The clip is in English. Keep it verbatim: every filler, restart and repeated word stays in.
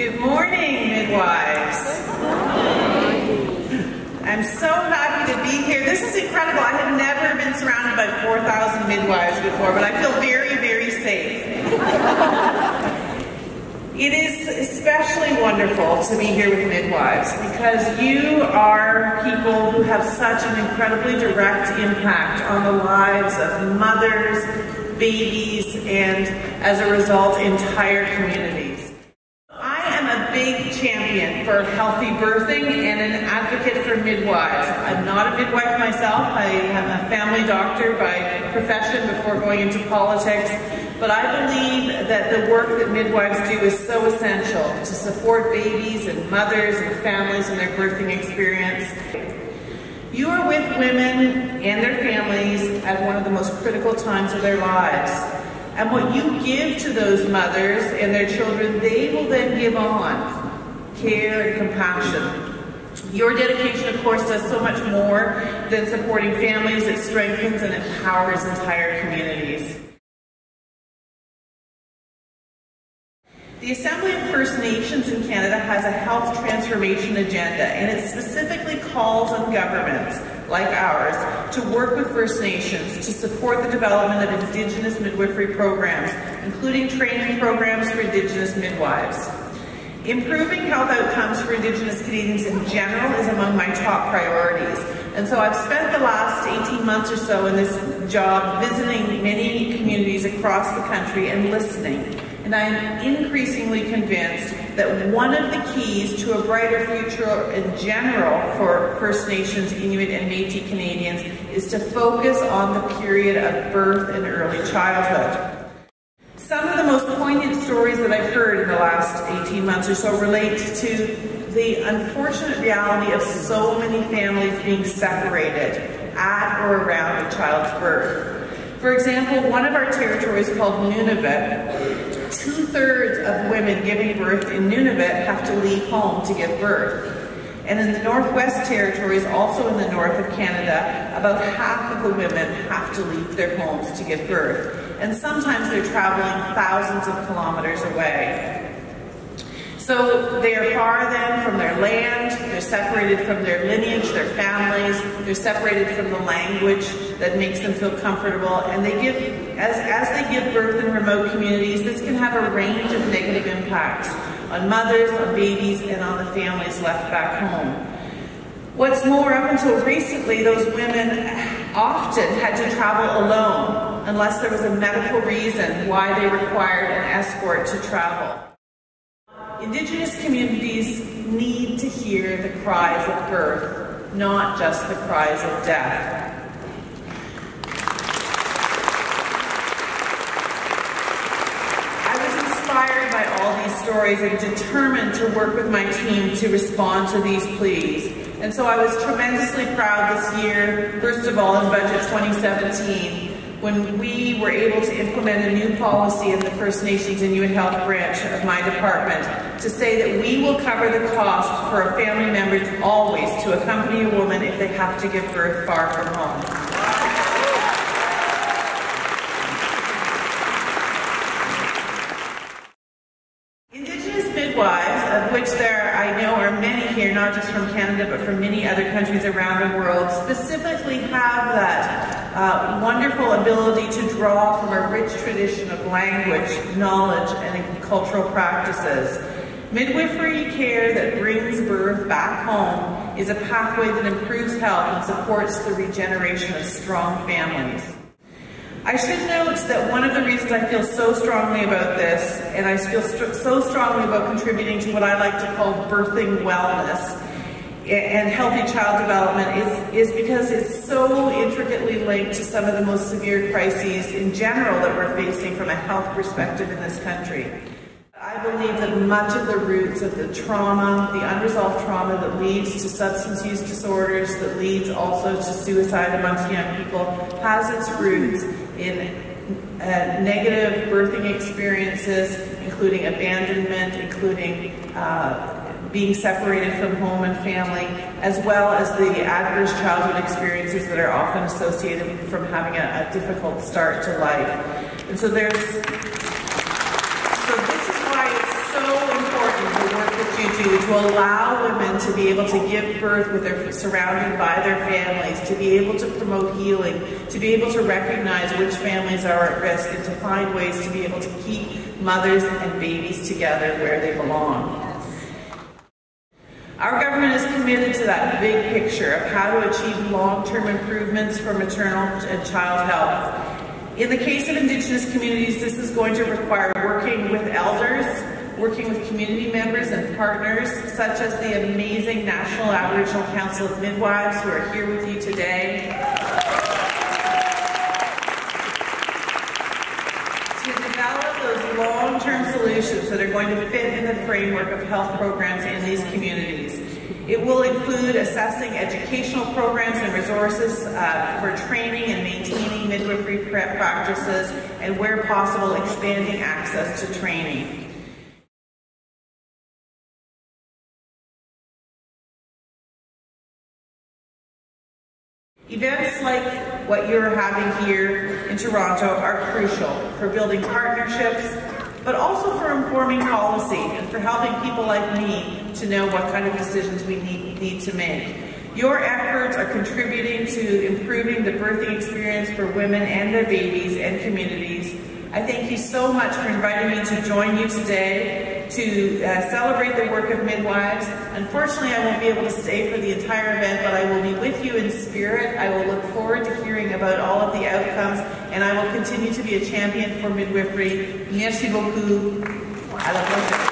Good morning, midwives. I'm so happy to be here. This is incredible. I have never been surrounded by four thousand midwives before, but I feel very, very safe. It is especially wonderful to be here with midwives because you are people who have such an incredibly direct impact on the lives of mothers, babies, and as a result, entire communities. I am a big champion for healthy birthing and an advocate for midwives. I'm not a midwife myself. I am a family doctor by profession before going into politics. But I believe that the work that midwives do is so essential to support babies and mothers and families in their birthing experience. You are with women and their families at one of the most critical times of their lives. And what you give to those mothers and their children, they will then give on. Care and compassion. Your dedication, of course, does so much more than supporting families. It strengthens and empowers entire communities. The Assembly of First Nations in Canada has a health transformation agenda, and it specifically calls on governments like ours to work with First Nations to support the development of Indigenous midwifery programs, including training programs for Indigenous midwives. Improving health outcomes for Indigenous Canadians in general is among my top priorities. And so I've spent the last eighteen months or so in this job visiting many communities across the country and listening. And I am increasingly convinced that one of the keys to a brighter future in general for First Nations, Inuit, and Métis Canadians is to focus on the period of birth and early childhood. Some of the most poignant stories that I've heard in the last eighteen months or so relate to the unfortunate reality of so many families being separated at or around a child's birth. For example, one of our territories called Nunavut, two-thirds of women giving birth in Nunavut have to leave home to give birth. And in the Northwest Territories, also in the north of Canada, about half of the women have to leave their homes to give birth. And sometimes they're traveling thousands of kilometers away. So they are far then from their land, they're separated from their lineage, their families, they're separated from the language that makes them feel comfortable, and they give, as, as they give birth in remote communities, this can have a range of negative impacts on mothers, on babies, and on the families left back home. What's more, up until recently, those women often had to travel alone, unless there was a medical reason why they required an escort to travel. Indigenous communities need to hear the cries of birth, not just the cries of death. I was inspired by all these stories and determined to work with my team to respond to these pleas. And so I was tremendously proud this year, first of all in Budget twenty seventeen, when we were able to implement a new policy in the First Nations Inuit Health branch of my department to say that we will cover the cost for a family member always to accompany a woman if they have to give birth far from home. Indigenous midwives, of which there I know are many here, not just from Canada but from many other countries around the world, specifically have that Uh, wonderful ability to draw from a rich tradition of language, knowledge, and cultural practices. Midwifery care that brings birth back home is a pathway that improves health and supports the regeneration of strong families. I should note that one of the reasons I feel so strongly about this, and I feel st so strongly about contributing to what I like to call birthing wellness, and healthy child development is, is because it's so intricately linked to some of the most severe crises in general that we're facing from a health perspective in this country. I believe that much of the roots of the trauma, the unresolved trauma that leads to substance use disorders, that leads also to suicide amongst young people, has its roots in uh, negative birthing experiences, including abandonment, including uh, being separated from home and family, as well as the adverse childhood experiences that are often associated from having a, a difficult start to life. And so there's, so this is why it's so important the do to allow women to be able to give birth with their surrounded by their families, to be able to promote healing, to be able to recognize which families are at risk, and to find ways to be able to keep mothers and babies together where they belong. Our government is committed to that big picture of how to achieve long-term improvements for maternal and child health. In the case of Indigenous communities, this is going to require working with elders, working with community members and partners, such as the amazing National Aboriginal Council of Midwives, who are here with you today, to develop those long-term solutions that are going to fit in the framework of health programs in these communities. It will include assessing educational programs and resources uh, for training and maintaining midwifery practices, and where possible, expanding access to training. Events like what you're having here in Toronto are crucial for building partnerships, but also for informing policy and for helping people like me to know what kind of decisions we need, need to make. Your efforts are contributing to improving the birthing experience for women and their babies and communities. I thank you so much for inviting me to join you today to uh, celebrate the work of midwives. Unfortunately, I won't be able to stay for the entire event, but I will be with you in spirit. I will look forward to hearing about all of the outcomes, and I will continue to be a champion for midwifery. Merci beaucoup. À la prochaine.